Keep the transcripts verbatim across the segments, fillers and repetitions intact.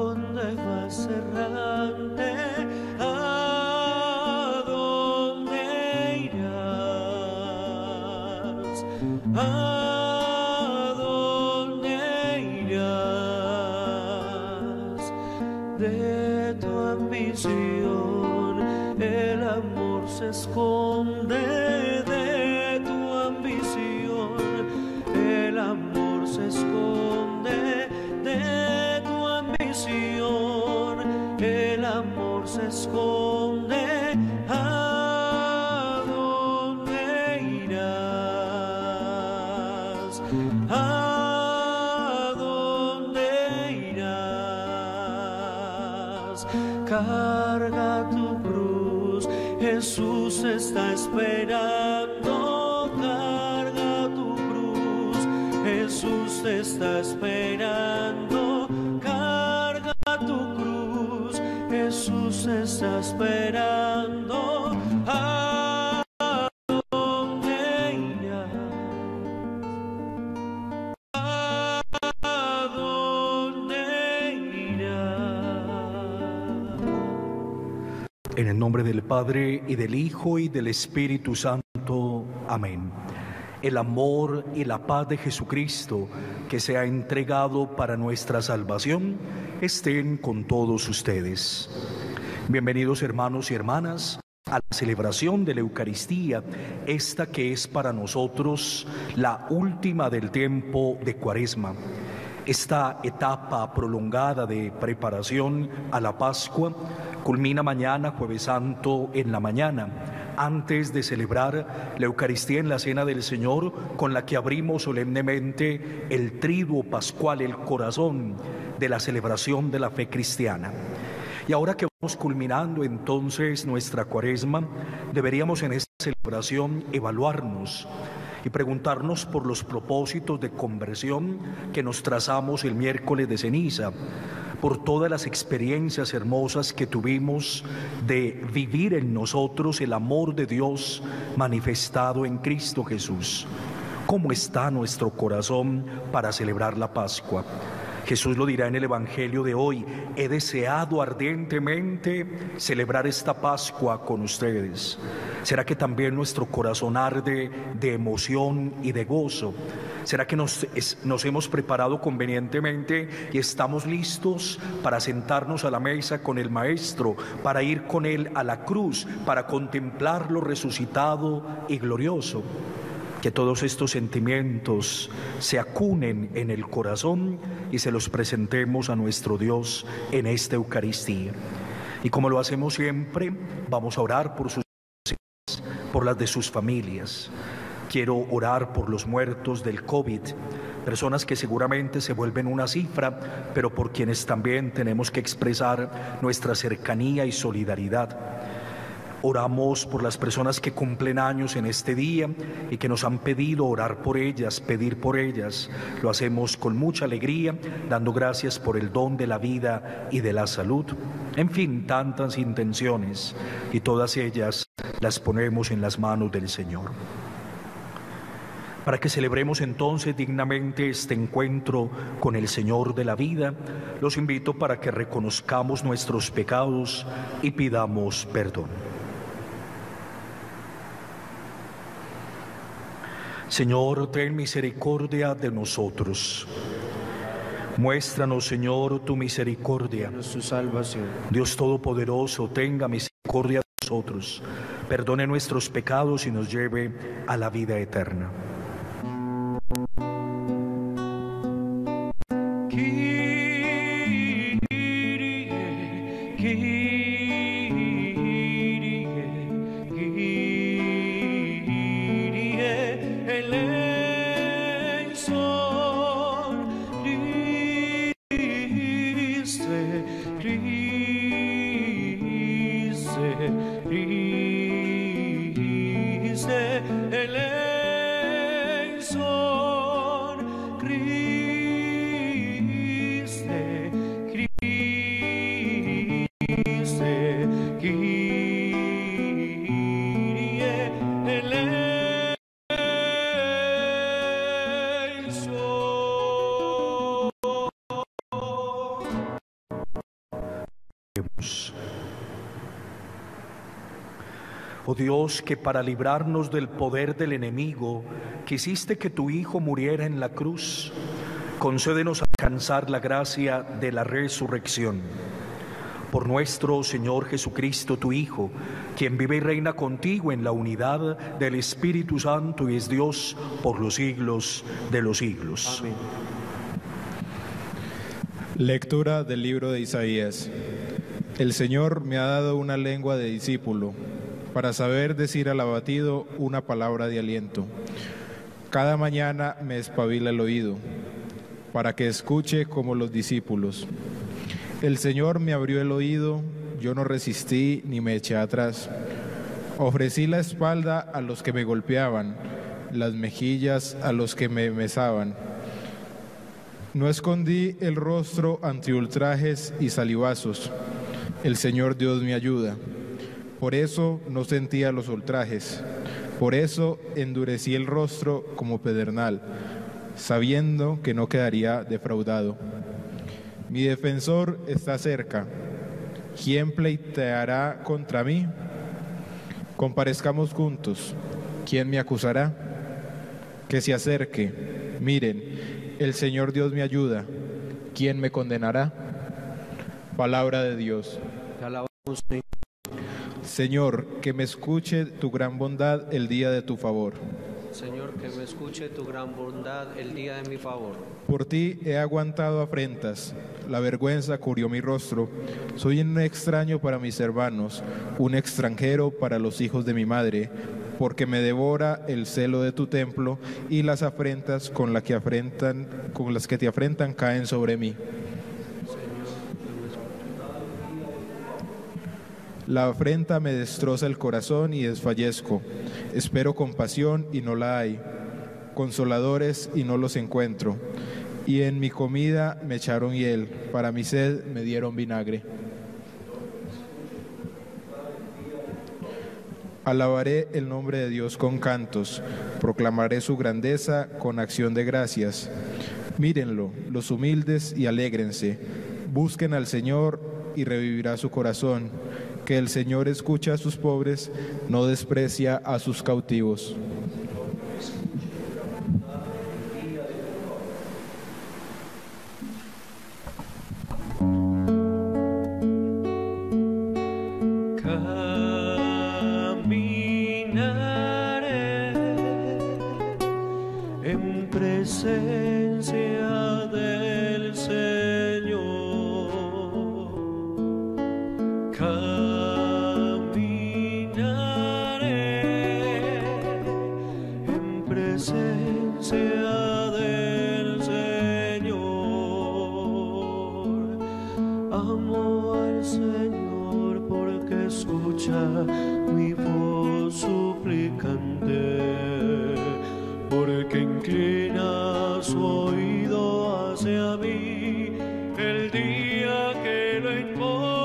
dónde vas errante? ¿A dónde irás? ¿A dónde irás? De tu ambición el amor se esconde, de tu ambición el amor se esconde, de tu ambición el amor se esconde. ¿A dónde irás? ¿A dónde irás? Carga tu cruz, Jesús está esperando. Carga tu cruz, Jesús te está esperando. Carga tu cruz, Jesús te está esperando. ¿A dónde irás? ¿A dónde irás? En el nombre del Padre, y del Hijo, y del Espíritu Santo. Amén. El amor y la paz de Jesucristo, que se ha entregado para nuestra salvación, estén con todos ustedes. Bienvenidos, hermanos y hermanas, a la celebración de la Eucaristía, esta que es para nosotros la última del tiempo de Cuaresma. Esta etapa prolongada de preparación a la Pascua culmina mañana, Jueves Santo, en la mañana, antes de celebrar la Eucaristía en la Cena del Señor, con la que abrimos solemnemente el triduo pascual, el corazón de la celebración de la fe cristiana. Y ahora que vamos culminando entonces nuestra Cuaresma, deberíamos en esta celebración evaluarnos y preguntarnos por los propósitos de conversión que nos trazamos el miércoles de ceniza, por todas las experiencias hermosas que tuvimos de vivir en nosotros el amor de Dios manifestado en Cristo Jesús. ¿Cómo está nuestro corazón para celebrar la Pascua? Jesús lo dirá en el Evangelio de hoy: he deseado ardientemente celebrar esta Pascua con ustedes. ¿Será que también nuestro corazón arde de emoción y de gozo? ¿Será que nos, es, nos hemos preparado convenientemente y estamos listos para sentarnos a la mesa con el Maestro, para ir con Él a la cruz, para contemplarlo resucitado y glorioso? Que todos estos sentimientos se acunen en el corazón y se los presentemos a nuestro Dios en esta Eucaristía. Y como lo hacemos siempre, vamos a orar por sus por las de sus familias. Quiero orar por los muertos del COVID, personas que seguramente se vuelven una cifra, pero por quienes también tenemos que expresar nuestra cercanía y solidaridad. Oramos por las personas que cumplen años en este día y que nos han pedido orar por ellas, pedir por ellas. Lo hacemos con mucha alegría, dando gracias por el don de la vida y de la salud. En fin, tantas intenciones, y todas ellas las ponemos en las manos del Señor. Para que celebremos entonces dignamente este encuentro con el Señor de la vida, los invito para que reconozcamos nuestros pecados y pidamos perdón. Señor, ten misericordia de nosotros. Muéstranos, Señor, tu misericordia. Su salvación. Dios Todopoderoso, tenga misericordia de nosotros, perdone nuestros pecados y nos lleve a la vida eterna. Oremos. Oh Dios, que para librarnos del poder del enemigo, quisiste que tu Hijo muriera en la cruz, concédenos alcanzar la gracia de la resurrección. Por nuestro Señor Jesucristo, tu Hijo, quien vive y reina contigo en la unidad del Espíritu Santo y es Dios por los siglos de los siglos. Amén. Lectura del libro de Isaías. El Señor me ha dado una lengua de discípulo, para saber decir al abatido una palabra de aliento. Cada mañana me espabila el oído, para que escuche como los discípulos. El Señor me abrió el oído, yo no resistí ni me eché atrás. Ofrecí la espalda a los que me golpeaban, las mejillas a los que me mesaban. No escondí el rostro ante ultrajes y salivazos. El Señor Dios me ayuda. Por eso no sentía los ultrajes. Por eso endurecí el rostro como pedernal, sabiendo que no quedaría defraudado. Mi defensor está cerca. ¿Quién pleiteará contra mí? Comparezcamos juntos. ¿Quién me acusará? Que se acerque. Miren, el Señor Dios me ayuda. ¿Quién me condenará? Palabra de Dios. Te alabamos, Señor. Señor, que me escuche tu gran bondad el día de tu favor. Señor, que me escuche tu gran bondad el día de mi favor. Por ti he aguantado afrentas, la vergüenza cubrió mi rostro. Soy un extraño para mis hermanos, un extranjero para los hijos de mi madre, porque me devora el celo de tu templo y las afrentas con, la que afrentan, con las que te afrentan caen sobre mí. La afrenta me destroza el corazón y desfallezco. Espero compasión y no la hay, consoladores y no los encuentro. Y en mi comida me echaron hiel, para mi sed me dieron vinagre. Alabaré el nombre de Dios con cantos, proclamaré su grandeza con acción de gracias. Mírenlo, los humildes, y alégrense. Busquen al Señor y revivirá su corazón. Que el Señor escucha a sus pobres, no desprecia a sus cautivos. Caminaré en presencia del Señor. Presencia del Señor. Amo al Señor porque escucha mi voz suplicante, porque inclina su oído hacia mí el día que lo invoco.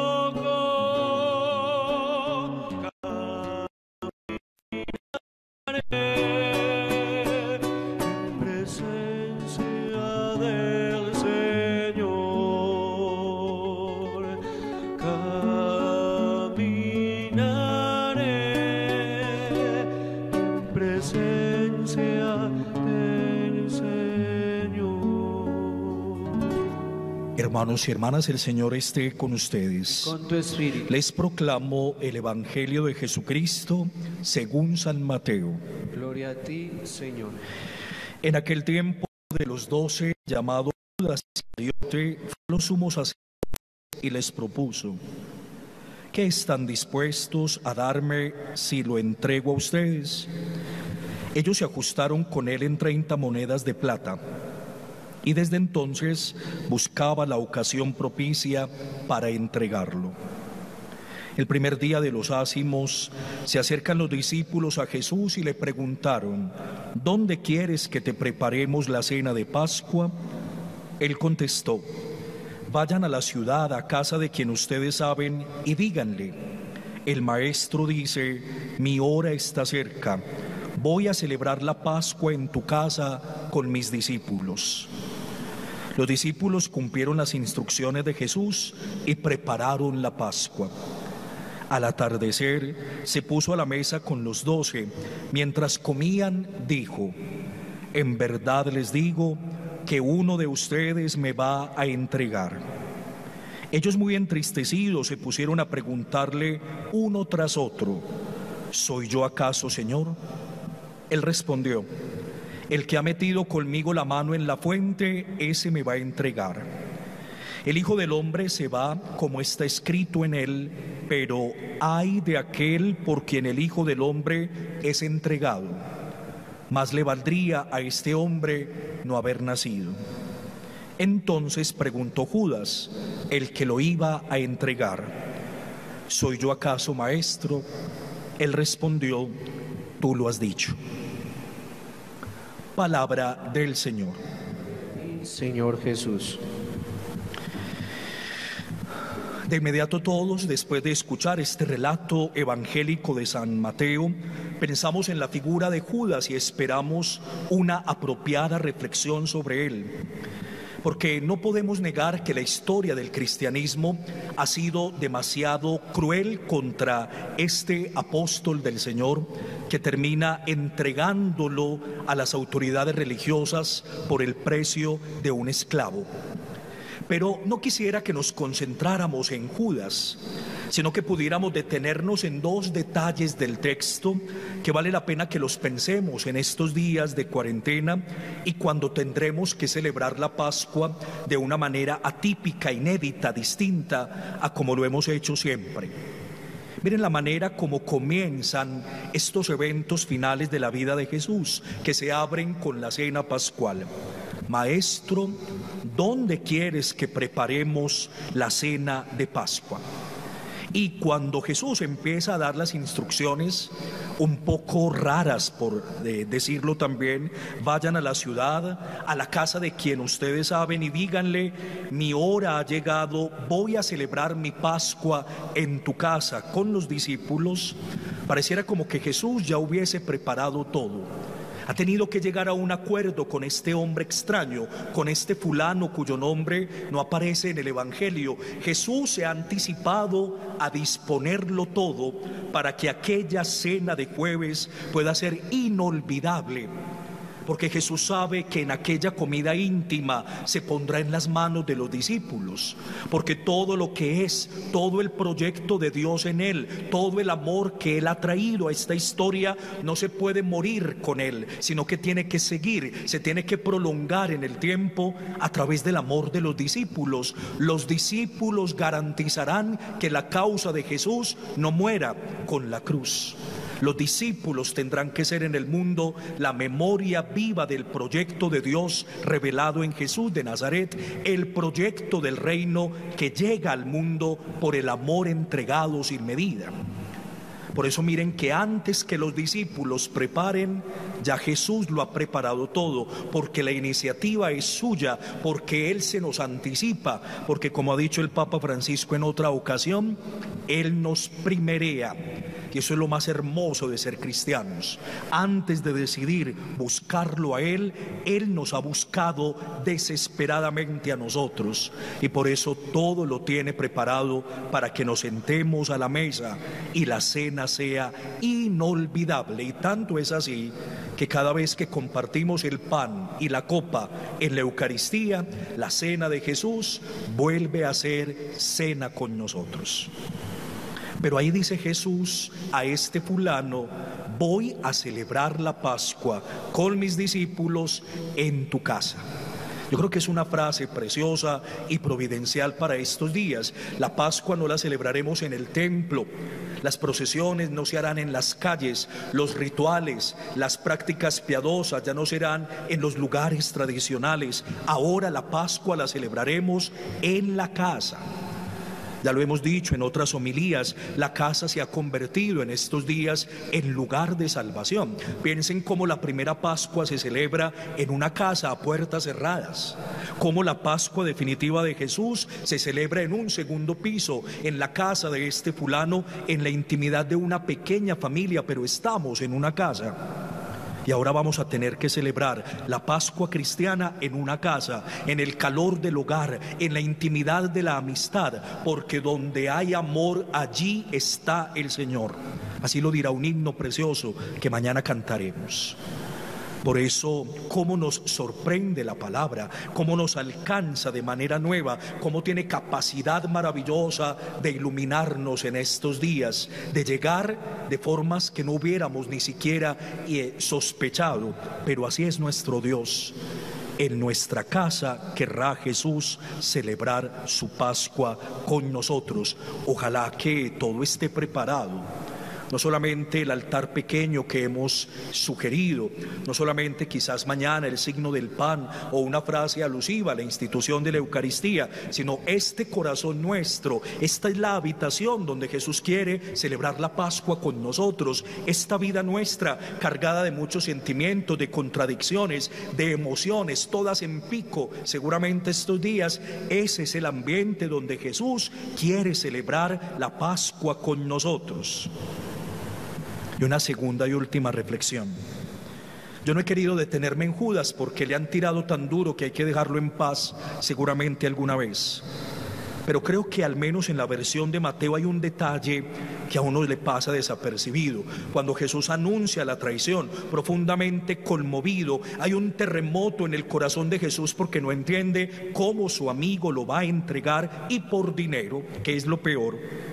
Hermanos y hermanas, el Señor esté con ustedes. Con tu espíritu. Les proclamo el Evangelio de Jesucristo según San Mateo. Gloria a ti, Señor. En aquel tiempo de los doce, llamado Judas Iscariote, fue a los sumos sacerdotes y les propuso: ¿qué están dispuestos a darme si lo entrego a ustedes? Ellos se ajustaron con él en treinta monedas de plata. Y desde entonces buscaba la ocasión propicia para entregarlo. El primer día de los ácimos se acercan los discípulos a Jesús y le preguntaron: ¿dónde quieres que te preparemos la cena de Pascua? Él contestó: vayan a la ciudad, a casa de quien ustedes saben, y díganle: el Maestro dice, mi hora está cerca, voy a celebrar la Pascua en tu casa con mis discípulos. Los discípulos cumplieron las instrucciones de Jesús y prepararon la Pascua. Al atardecer se puso a la mesa con los doce. Mientras comían, dijo: en verdad les digo que uno de ustedes me va a entregar. Ellos, muy entristecidos, se pusieron a preguntarle uno tras otro: ¿soy yo acaso, Señor? Él respondió: el que ha metido conmigo la mano en la fuente, ese me va a entregar. El Hijo del Hombre se va como está escrito en él, pero ay de aquel por quien el Hijo del Hombre es entregado. Más le valdría a este hombre no haber nacido. Entonces preguntó Judas, el que lo iba a entregar: ¿soy yo acaso, maestro? Él respondió: tú lo has dicho. Palabra del Señor. Señor Jesús. De inmediato todos, después de escuchar este relato evangélico de San Mateo, pensamos en la figura de Judas y esperamos una apropiada reflexión sobre él. Porque no podemos negar que la historia del cristianismo ha sido demasiado cruel contra este apóstol del Señor, que termina entregándolo a las autoridades religiosas por el precio de un esclavo. Pero no quisiera que nos concentráramos en Judas, sino que pudiéramos detenernos en dos detalles del texto que vale la pena que los pensemos en estos días de cuarentena y cuando tendremos que celebrar la Pascua de una manera atípica, inédita, distinta a como lo hemos hecho siempre. Miren la manera como comienzan estos eventos finales de la vida de Jesús, que se abren con la cena pascual. Maestro, ¿dónde quieres que preparemos la cena de Pascua? Y cuando Jesús empieza a dar las instrucciones, un poco raras por eh, decirlo también: vayan a la ciudad, a la casa de quien ustedes saben y díganle: mi hora ha llegado, voy a celebrar mi Pascua en tu casa con los discípulos, pareciera como que Jesús ya hubiese preparado todo. Ha tenido que llegar a un acuerdo con este hombre extraño, con este fulano cuyo nombre no aparece en el Evangelio. Jesús se ha anticipado a disponerlo todo para que aquella cena de jueves pueda ser inolvidable. Porque Jesús sabe que en aquella comida íntima se pondrá en las manos de los discípulos. Porque todo lo que es, todo el proyecto de Dios en él, todo el amor que él ha traído a esta historia, no se puede morir con él, sino que tiene que seguir, se tiene que prolongar en el tiempo a través del amor de los discípulos. Los discípulos garantizarán que la causa de Jesús no muera con la cruz. Los discípulos tendrán que ser en el mundo la memoria viva del proyecto de Dios revelado en Jesús de Nazaret, el proyecto del reino que llega al mundo por el amor entregado sin medida. Por eso miren que antes que los discípulos preparen, ya Jesús lo ha preparado todo, porque la iniciativa es suya, porque Él se nos anticipa, porque como ha dicho el Papa Francisco en otra ocasión, Él nos primerea. Y eso es lo más hermoso de ser cristianos. Antes de decidir buscarlo a Él, Él nos ha buscado desesperadamente a nosotros. Y por eso todo lo tiene preparado para que nos sentemos a la mesa y la cena sea inolvidable. Y tanto es así que cada vez que compartimos el pan y la copa en la Eucaristía, la cena de Jesús vuelve a ser cena con nosotros. Pero ahí dice Jesús a este fulano: voy a celebrar la Pascua con mis discípulos en tu casa. Yo creo que es una frase preciosa y providencial para estos días. La Pascua no la celebraremos en el templo, las procesiones no se harán en las calles, los rituales, las prácticas piadosas ya no serán en los lugares tradicionales. Ahora la Pascua la celebraremos en la casa. Ya lo hemos dicho en otras homilías, la casa se ha convertido en estos días en lugar de salvación. Piensen cómo la primera Pascua se celebra en una casa a puertas cerradas, cómo la Pascua definitiva de Jesús se celebra en un segundo piso, en la casa de este fulano, en la intimidad de una pequeña familia, pero estamos en una casa. Y ahora vamos a tener que celebrar la Pascua cristiana en una casa, en el calor del hogar, en la intimidad de la amistad, porque donde hay amor, allí está el Señor. Así lo dirá un himno precioso que mañana cantaremos. Por eso, cómo nos sorprende la palabra, cómo nos alcanza de manera nueva, cómo tiene capacidad maravillosa de iluminarnos en estos días, de llegar de formas que no hubiéramos ni siquiera sospechado, pero así es nuestro Dios. En nuestra casa querrá Jesús celebrar su Pascua con nosotros. Ojalá que todo esté preparado. No solamente el altar pequeño que hemos sugerido, no solamente quizás mañana el signo del pan o una frase alusiva a la institución de la Eucaristía, sino este corazón nuestro. Esta es la habitación donde Jesús quiere celebrar la Pascua con nosotros. Esta vida nuestra cargada de muchos sentimientos, de contradicciones, de emociones, todas en pico. Seguramente estos días ese es el ambiente donde Jesús quiere celebrar la Pascua con nosotros. Y una segunda y última reflexión. Yo no he querido detenerme en Judas porque le han tirado tan duro que hay que dejarlo en paz seguramente alguna vez. Pero creo que al menos en la versión de Mateo hay un detalle que a uno le pasa desapercibido. Cuando Jesús anuncia la traición, profundamente conmovido, hay un terremoto en el corazón de Jesús porque no entiende cómo su amigo lo va a entregar y por dinero, que es lo peor.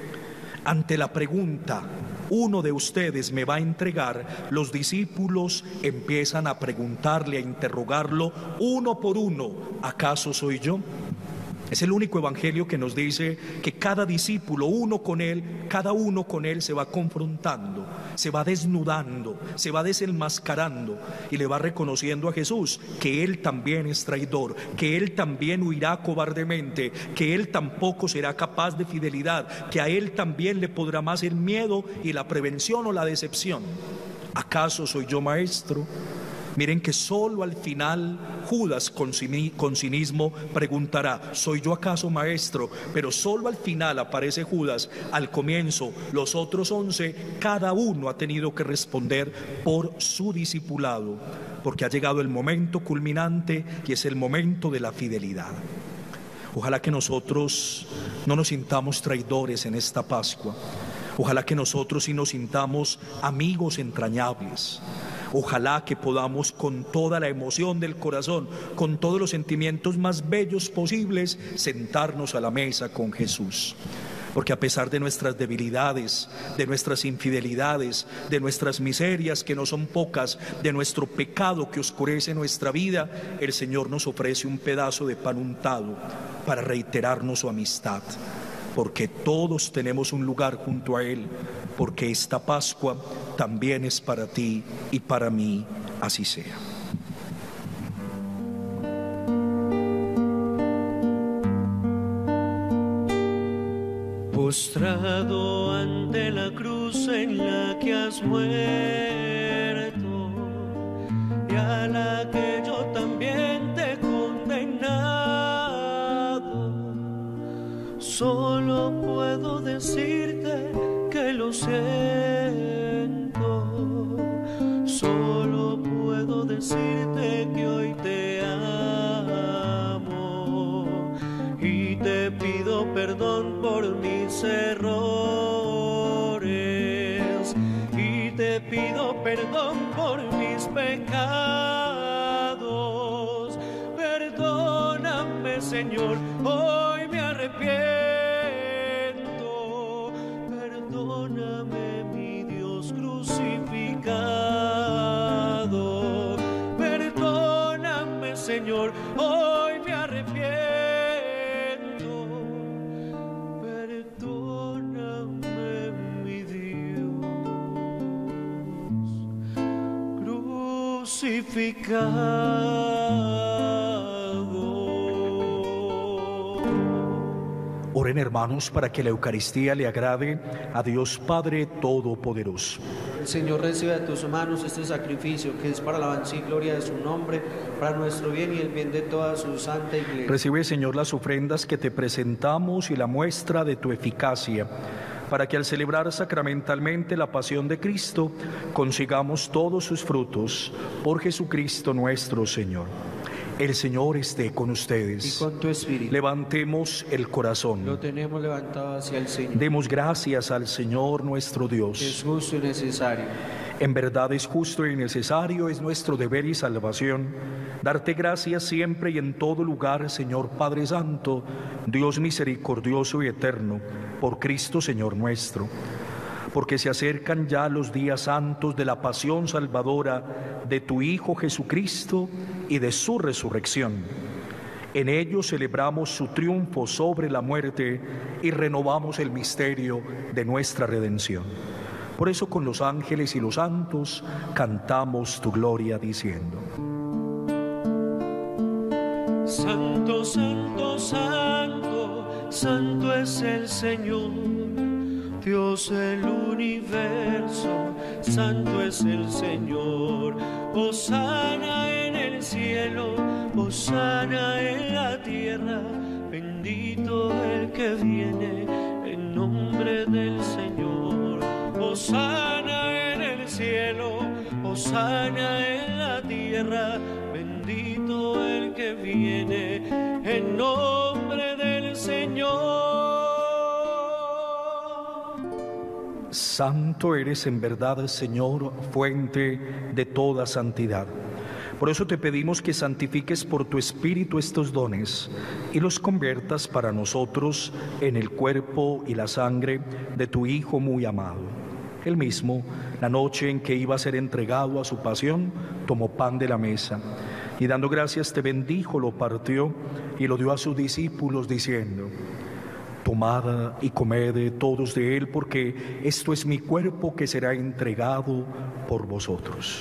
Ante la pregunta, uno de ustedes me va a entregar, los discípulos empiezan a preguntarle, a interrogarlo uno por uno, ¿acaso soy yo? Es el único evangelio que nos dice que cada discípulo, uno con él, cada uno con él se va confrontando, se va desnudando, se va desenmascarando y le va reconociendo a Jesús que él también es traidor, que él también huirá cobardemente, que él tampoco será capaz de fidelidad, que a él también le podrá más el miedo y la prevención o la decepción. ¿Acaso soy yo maestro? Miren que solo al final Judas con cinismo preguntará, ¿soy yo acaso maestro? Pero solo al final aparece Judas. Al comienzo, los otros once, cada uno ha tenido que responder por su discipulado, porque ha llegado el momento culminante y es el momento de la fidelidad. Ojalá que nosotros no nos sintamos traidores en esta Pascua. Ojalá que nosotros sí nos sintamos amigos entrañables. Ojalá que podamos con toda la emoción del corazón, con todos los sentimientos más bellos posibles, sentarnos a la mesa con Jesús. Porque a pesar de nuestras debilidades, de nuestras infidelidades, de nuestras miserias que no son pocas, de nuestro pecado que oscurece nuestra vida, el Señor nos ofrece un pedazo de pan untado para reiterarnos su amistad. Porque todos tenemos un lugar junto a Él, porque esta Pascua también es para ti y para mí, así sea. Postrado ante la cruz en la que has muerto y a la que yo también te he condenado, solo puedo decirte que lo siento, solo puedo decirte que hoy te amo y te pido perdón por mis errores y te pido perdón por mis pecados. Perdóname, Señor, hoy me arrepiento. Perdóname, mi Dios crucificado. Perdóname, Señor, hoy me arrepiento. Perdóname, mi Dios crucificado. Oren, hermanos, para que la Eucaristía le agrade a Dios Padre Todopoderoso. El Señor recibe de tus manos este sacrificio que es para la alabanza y gloria de su nombre, para nuestro bien y el bien de toda su santa Iglesia. Recibe, Señor, las ofrendas que te presentamos y la muestra de tu eficacia, para que al celebrar sacramentalmente la pasión de Cristo, consigamos todos sus frutos. Por Jesucristo nuestro Señor. El Señor esté con ustedes. Y con tu espíritu. Levantemos el corazón. Lo tenemos levantado hacia el Señor. Demos gracias al Señor nuestro Dios. Es justo y necesario. En verdad es justo y necesario, es nuestro deber y salvación, darte gracias siempre y en todo lugar, Señor Padre Santo, Dios misericordioso y eterno, por Cristo Señor nuestro. Porque se acercan ya los días santos de la pasión salvadora de tu Hijo Jesucristo y de su resurrección. En ellos celebramos su triunfo sobre la muerte y renovamos el misterio de nuestra redención. Por eso con los ángeles y los santos cantamos tu gloria diciendo: Santo, santo, santo, santo es el Señor, Dios del universo, santo es el Señor. Hosana en el cielo, hosana en la tierra, bendito el que viene en nombre del Señor. Hosana en el cielo, hosana en la tierra, bendito el que viene en nombre del Señor. Santo eres en verdad, Señor, fuente de toda santidad. Por eso te pedimos que santifiques por tu Espíritu estos dones y los conviertas para nosotros en el cuerpo y la sangre de tu Hijo muy amado. Él mismo, la noche en que iba a ser entregado a su pasión, tomó pan de la mesa y dando gracias te bendijo, lo partió y lo dio a sus discípulos diciendo: Tomad y comed todos de él, porque esto es mi cuerpo que será entregado por vosotros.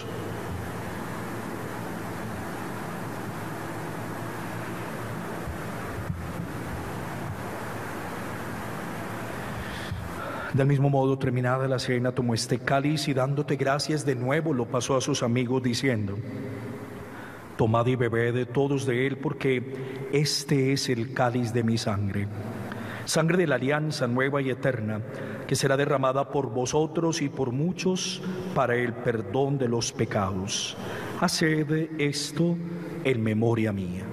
Del mismo modo, terminada la cena, tomó este cáliz y dándote gracias de nuevo lo pasó a sus amigos diciendo: Tomad y bebed todos de él, porque este es el cáliz de mi sangre, sangre de la alianza nueva y eterna, que será derramada por vosotros y por muchos para el perdón de los pecados. Haced esto en memoria mía.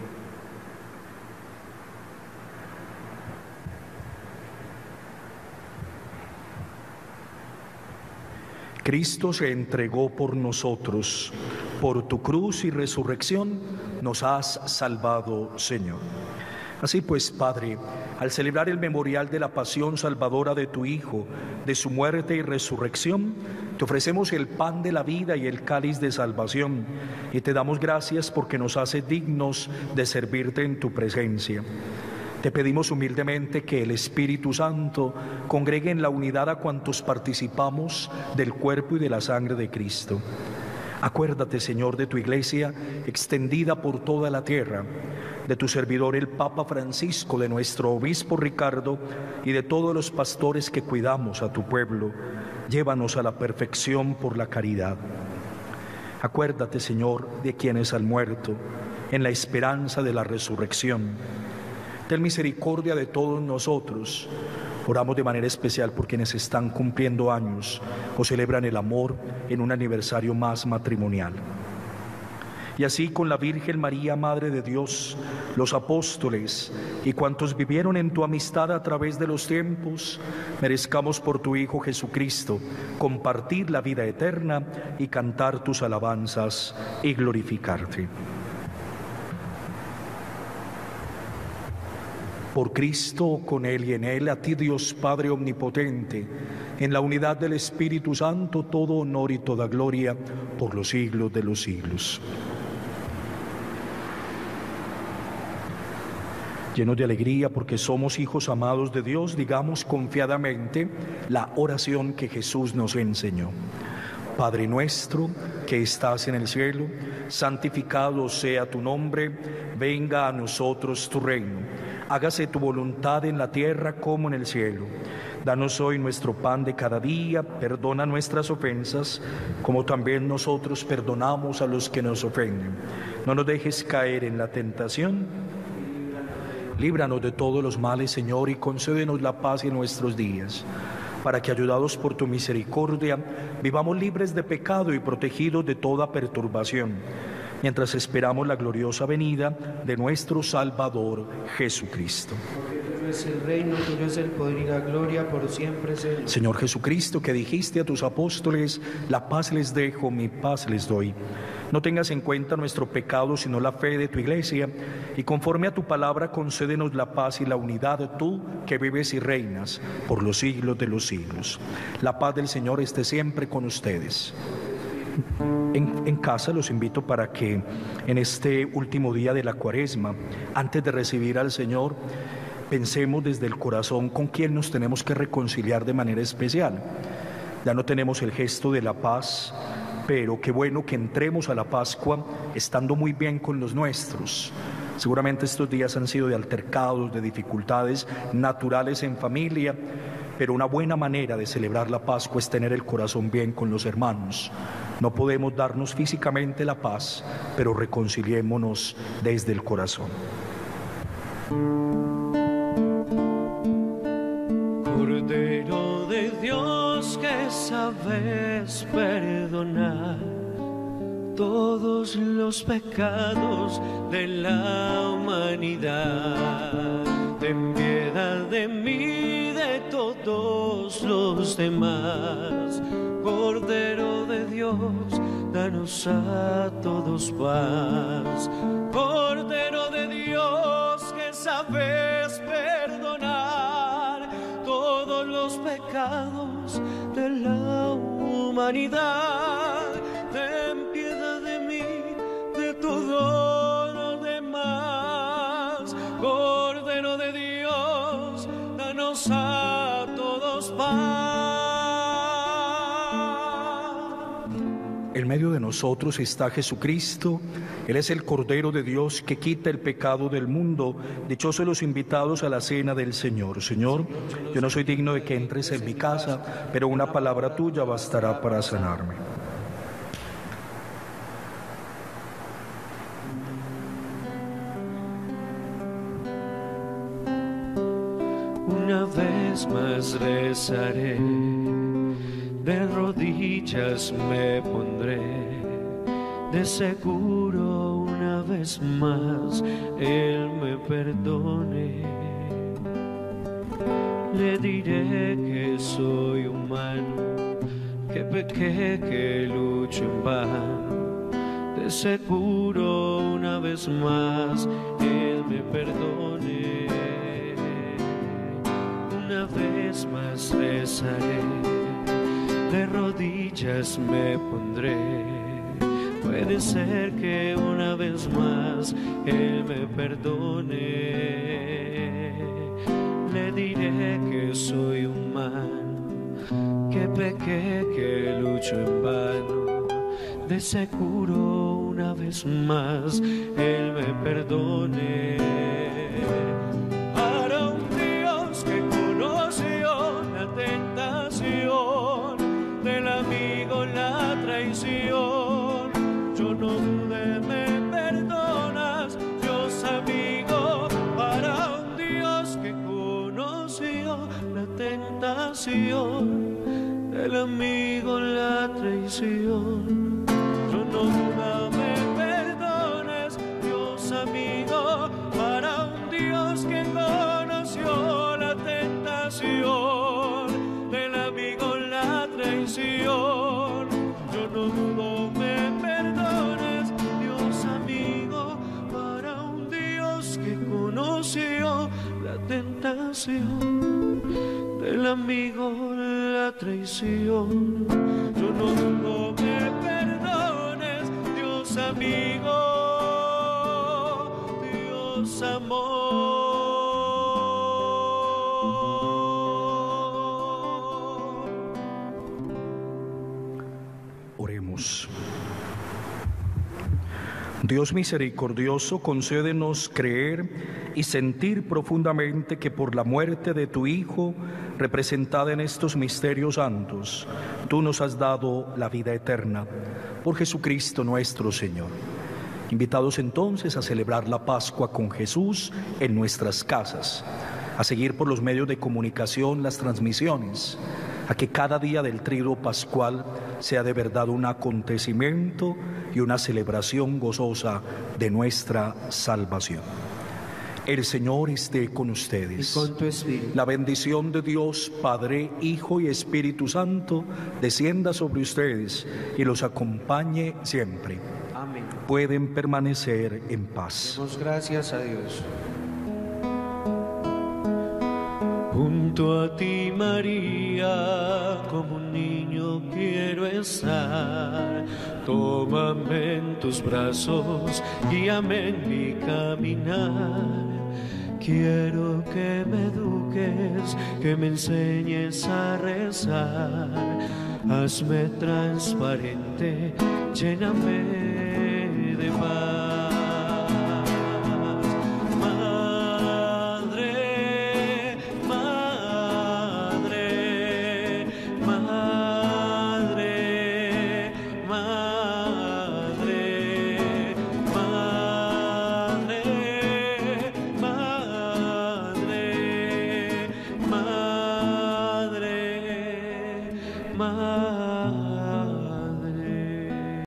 Cristo se entregó por nosotros, por tu cruz y resurrección nos has salvado, Señor. Así pues, Padre, al celebrar el memorial de la pasión salvadora de tu Hijo, de su muerte y resurrección, te ofrecemos el pan de la vida y el cáliz de salvación, y te damos gracias porque nos hace dignos de servirte en tu presencia. Te pedimos humildemente que el Espíritu Santo congregue en la unidad a cuantos participamos del cuerpo y de la sangre de Cristo. Acuérdate, Señor, de tu Iglesia extendida por toda la tierra, de tu servidor el Papa Francisco, de nuestro obispo Ricardo y de todos los pastores que cuidamos a tu pueblo. Llévanos a la perfección por la caridad. Acuérdate, Señor, de quienes han muerto, en la esperanza de la resurrección. Ten misericordia de todos nosotros. Oramos de manera especial por quienes están cumpliendo años o celebran el amor en un aniversario más matrimonial. Y así con la Virgen María, Madre de Dios, los apóstoles y cuantos vivieron en tu amistad a través de los tiempos, merezcamos por tu Hijo Jesucristo compartir la vida eterna y cantar tus alabanzas y glorificarte. Por Cristo, con Él y en Él, a ti Dios Padre Omnipotente, en la unidad del Espíritu Santo, todo honor y toda gloria por los siglos de los siglos. Llenos de alegría porque somos hijos amados de Dios, digamos confiadamente la oración que Jesús nos enseñó. Padre nuestro que estás en el cielo, santificado sea tu nombre, venga a nosotros tu reino. Hágase tu voluntad en la tierra como en el cielo. Danos hoy nuestro pan de cada día, perdona nuestras ofensas, como también nosotros perdonamos a los que nos ofenden. No nos dejes caer en la tentación Líbranos de todos los males, Señor, y concédenos la paz en nuestros días, para que, ayudados por tu misericordia, vivamos libres de pecado y protegidos de toda perturbación, mientras esperamos la gloriosa venida de nuestro Salvador Jesucristo. Tuyo es el reino, tuyo es el poder y la gloria por siempre, Señor. Señor Jesucristo, que dijiste a tus apóstoles, la paz les dejo, mi paz les doy. No tengas en cuenta nuestro pecado, sino la fe de tu Iglesia, y conforme a tu palabra concédenos la paz y la unidad, tú que vives y reinas por los siglos de los siglos. La paz del Señor esté siempre con ustedes. En, en casa los invito para que en este último día de la Cuaresma, antes de recibir al Señor, pensemos desde el corazón con quién nos tenemos que reconciliar de manera especial. Ya no tenemos el gesto de la paz, pero qué bueno que entremos a la Pascua estando muy bien con los nuestros. Seguramente estos días han sido de altercados, de dificultades naturales en familia, pero una buena manera de celebrar la Pascua es tener el corazón bien con los hermanos. No podemos darnos físicamente la paz, pero reconciliémonos desde el corazón. Cordero de Dios, que sabes perdonar todos los pecados de la humanidad, ten piedad de mí, de todos los demás. Cordero de Dios, danos a todos paz. Cordero de Dios, que sabes perdonar todos los pecados de la humanidad, ten piedad de mí, de todos los demás. Cordero de Dios, danos a todos paz. En medio de nosotros está Jesucristo. Él es el Cordero de Dios que quita el pecado del mundo. Dichosos los invitados a la cena del Señor. Señor, yo no soy digno de que entres en mi casa, pero una palabra tuya bastará para sanarme. Una vez más rezaré, de rodillas me pondré, de seguro una vez más Él me perdone. Le diré que soy humano, que pequé, que lucho en vano, de seguro una vez más Él me perdone. Una vez más rezaré, de rodillas me pondré, puede ser que una vez más Él me perdone. Le diré que soy humano, que pequé, que lucho en vano, de seguro una vez más Él me perdone. Para un Dios que conoció la tentación del amigo, la traición, yo no dudé, me perdonas, Dios amigo. Para un Dios que conoció la tentación del amigo, la traición, yo no duda, me perdones, Dios amigo. Para un Dios que conoció la tentación del amigo, la traición, yo no dudo, me perdones, Dios amigo. Para un Dios que conoció la tentación del amigo, la traición, yo no dudo, me perdones, Dios amigo, Dios amor. Oremos. Dios misericordioso, concédenos creer y sentir profundamente que por la muerte de tu Hijo, representada en estos misterios santos, tú nos has dado la vida eterna. Por Jesucristo nuestro Señor. Invitados entonces a celebrar la Pascua con Jesús en nuestras casas, a seguir por los medios de comunicación las transmisiones, a que cada día del tríodo pascual sea de verdad un acontecimiento y una celebración gozosa de nuestra salvación. El Señor esté con ustedes. Y con tu espíritu. La bendición de Dios, Padre, Hijo y Espíritu Santo, descienda sobre ustedes y los acompañe siempre. Amén. Pueden permanecer en paz. Demos gracias a Dios. Junto a ti, María, como un niño quiero estar. Tómame en tus brazos, guíame en mi caminar. Quiero que me eduques, que me enseñes a rezar. Hazme transparente, lléname de paz.